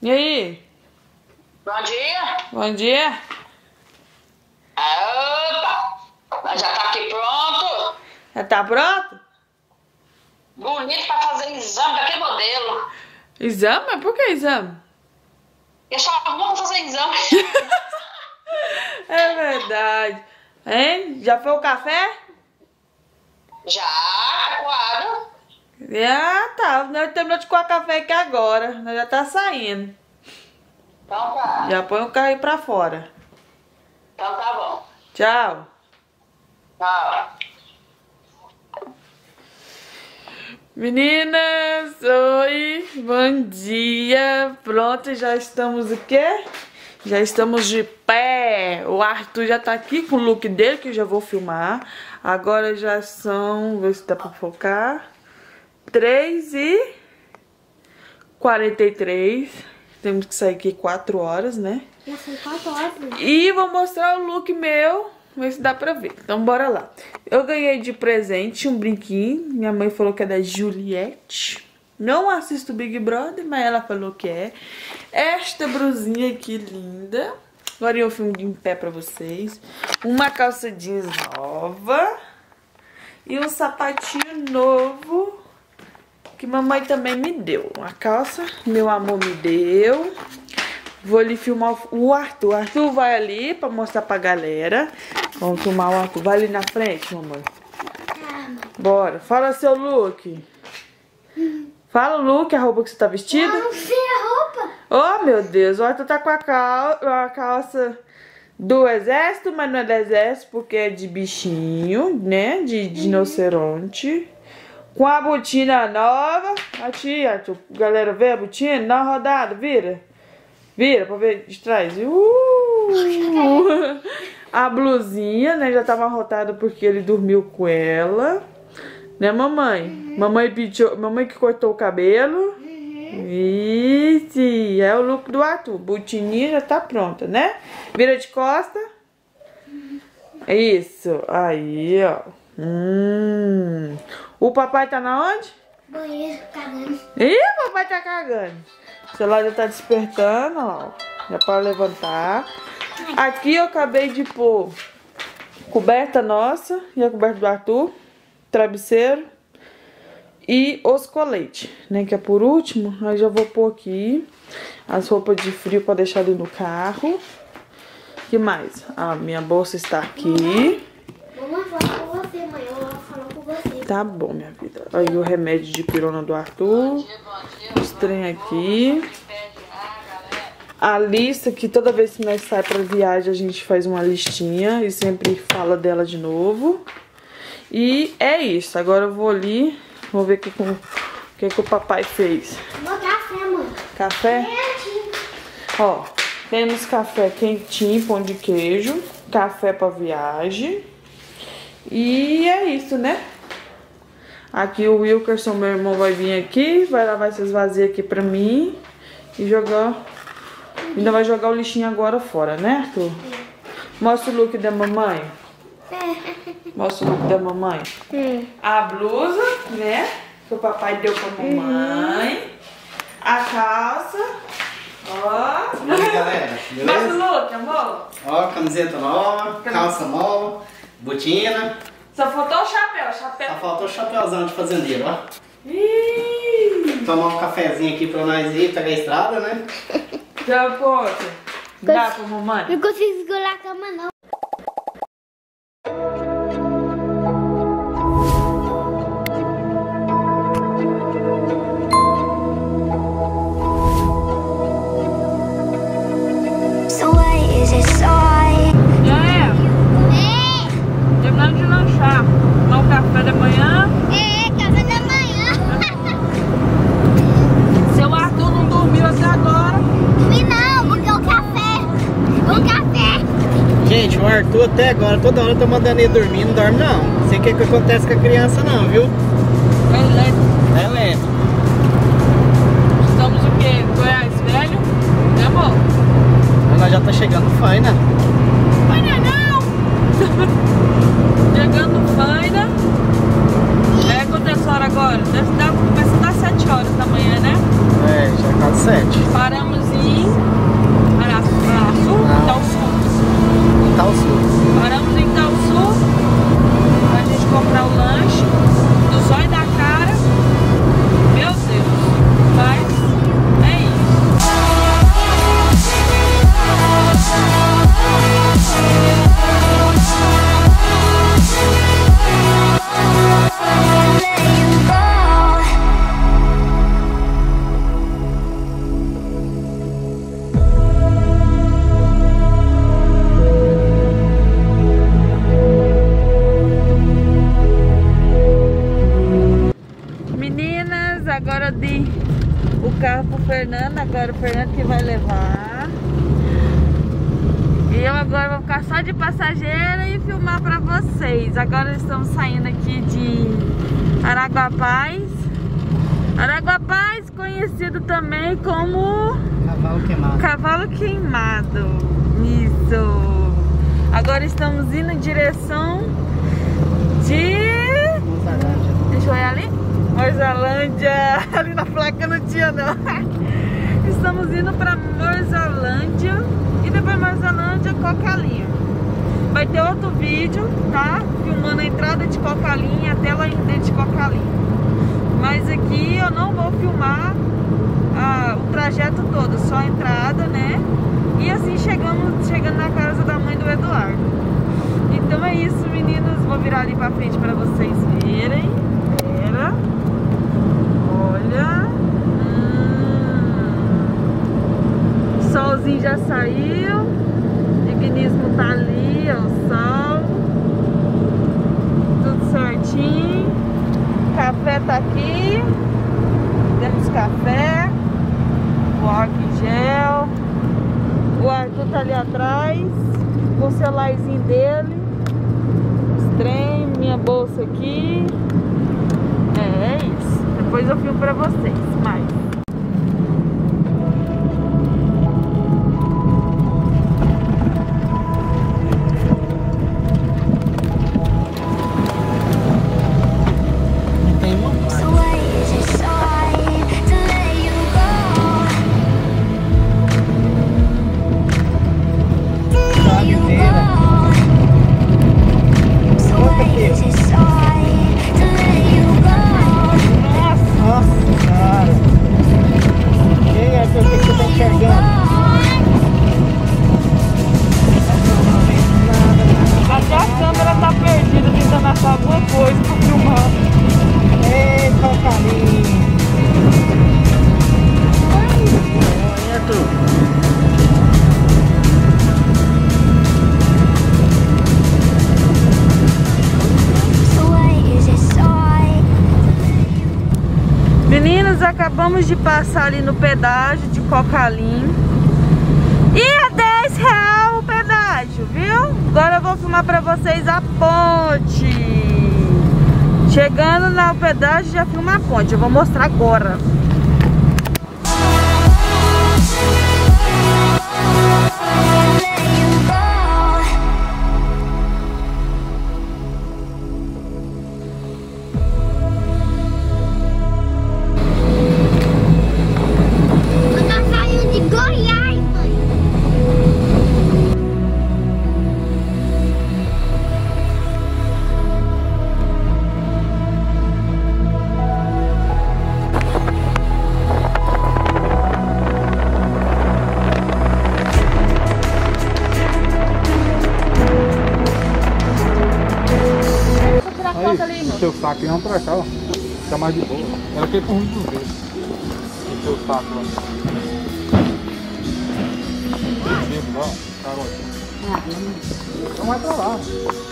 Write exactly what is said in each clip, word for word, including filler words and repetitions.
E aí? Bom dia. Bom dia. Opa! Já tá aqui pronto. Já tá pronto? Bonito pra fazer exame daquele modelo. Exame? Mas por que exame? Eu só vou fazer exame. É verdade. Hein? Já foi o café? Já, tá coado. Ah, tá. Nós terminou de coar café aqui agora. Nós já tá saindo. Então tá. Já põe o carro aí pra fora. Então tá bom. Tchau. Tchau. Meninas, oi, bom dia. Pronto, já estamos o quê? Já estamos de pé. O Arthur já tá aqui com o look dele, que eu já vou filmar. Agora já são, vou ver se dá pra focar, três e quarenta e três. Temos que sair aqui quatro horas, né? Já são quatro horas. E vou mostrar o look meu, ver se dá pra ver. Então bora lá. Eu ganhei de presente um brinquinho. Minha mãe falou que é da Juliette. Não assisto Big Brother, mas ela falou que é. Esta brusinha aqui linda. Agora eu filmo de em pé pra vocês. Uma calça jeans nova. E um sapatinho novo que mamãe também me deu. Uma calça, meu amor me deu. Vou ali filmar o Arthur. O Arthur vai ali pra mostrar pra galera. Vamos filmar o Arthur. Vai ali na frente, mamãe. Bora. Fala seu look. Fala o look, a roupa que você tá vestida. Eu não sei a roupa. Oh, meu Deus. O Arthur tá com a, cal a calça do exército, mas não é do exército porque é de bichinho, né? De rinoceronte. Com a botina nova. Aqui, Arthur. Galera, vê a botina? Na rodada, vira. Vira pra ver de trás. Uh! A blusinha, né? Já tava arrotada porque ele dormiu com ela. Né, mamãe? Uhum. Mamãe pediu, mamãe que cortou o cabelo. Uhum. Isso. É o look do Arthur. Botininha já tá pronta, né? Vira de costa. Uhum. Isso. Aí, ó. Hum. O papai tá na onde? Banheiro, cagando. Ih, o papai tá cagando. O celular já tá despertando, ó. Já para levantar. Aqui eu acabei de pôr coberta nossa e a coberta do Arthur, travesseiro e os coletes, né? Que é por último. Aí já vou pôr aqui as roupas de frio para deixar ali no carro. Que mais? A minha bolsa está aqui. Vamos falar com você, mãe. Eu vou falar com você. Tá bom, minha vida. Aí o remédio de pirona do Arthur. Os trem aqui. A lista que toda vez que nós sai pra viagem a gente faz uma listinha e sempre fala dela de novo. E é isso. Agora eu vou ali, vou ver o que, que, que, que o papai fez. Vou café, mãe. Café? Ó, temos café quentinho, pão de queijo, café pra viagem. E é isso, né? Aqui o Wilkerson, meu irmão, vai vir aqui, vai lavar essas vasilhas aqui pra mim e jogar. Ainda vai jogar o lixinho agora fora, né, Arthur? É. Mostra o look da mamãe. É. Mostra o look da mamãe. É. A blusa, né? Que o papai deu pra mamãe. Uhum. A calça. Ó. E aí, galera? Beleza? Mostra o look, amor. Ó, camiseta nova, calça nova, botina. Só faltou o chapéu, chapéu. Só faltou o chapéuzão de fazendeiro, ó. Ih. Tomar um cafezinho aqui pra nós ir, pegar a estrada, né? Já pode. Dá pra mamãe? Não consigo segurar a cama, não. Já é? É. Terminando de lanchar. Tomar um café da manhã. É, café da manhã. Seu Arthur não dormiu até agora. E não, porque o café. O café. Gente, o Arthur até agora, toda hora eu tô mandando ele dormir, não dorme não. Não sei o que, que acontece com a criança não, viu? É lento. É lento. Estamos o quê? Goiás velho? Né, amor? Ela já tá chegando no Faina. Faina não! Chegando no Faina. É, quanto é essa hora agora? Deve dar, começa a dar sete horas da manhã, né? É, já é quase sete. Paramos em carro pro Fernando, agora o Fernando que vai levar. E eu agora vou ficar só de passageira e filmar pra vocês. Agora estamos saindo aqui de Araguapaz. Araguapaz, conhecido também como Cavalo Queimado. Cavalo Queimado. Isso. Agora estamos indo em direção de... Deixa eu olhar ali. Morzalândia. Ali na placa não tinha não. Estamos indo pra Morzalândia. E depois Morzalândia, Cocalinha. Vai ter outro vídeo, tá? Filmando a entrada de Cocalinha até lá dentro de Cocalinha. Mas aqui eu não vou filmar ah, o trajeto todo, só a entrada, né? E assim chegamos, chegando na casa da mãe do Eduardo. Então é isso, meninos. Vou virar ali pra frente pra vocês verem. Pera. Olha. Hum. O solzinho já saiu. O dignismo tá ali, ó, o sol. Tudo certinho. O café tá aqui. Temos café. O álcool em gel. O Arthur tá ali atrás. Com o celularzinho dele. Os trem, minha bolsa aqui. É, é isso. Depois eu filmo pra vocês. Mais. Acabamos de passar ali no pedágio de Cocalinho. E é dez reais o pedágio, viu? Agora eu vou filmar pra vocês a ponte. Chegando no pedágio já filma a ponte. Eu vou mostrar agora. Seu saco e vamos pra cá, ó. Fica mais de boa. Ela quer ir pro ruim dos dedos. O seu saco lá. Tempo, ó. Carotinho. Então vai pra lá.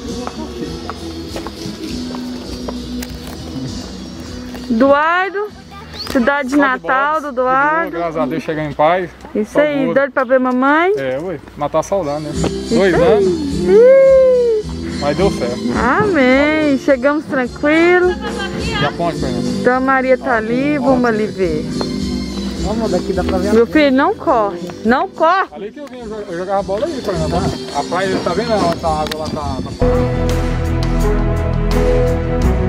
Eduardo, cidade de Natal do Eduardo. Graças a Deus chegar em paz. Isso aí, doido pra ver mamãe? É, ué. Matar a saudade, né? Dois anos. Mas deu certo. Amém. Chegamos tranquilos. E a ponte, Fernando? Então a Maria tá ali, vamos ali ver. Vamos, daqui dá pra ver. Meu filho, não corre. Não corre. Ali que eu vim, eu jogava bola aí, Fernando. A praia, tá vendo? A água lá tá, tá parada.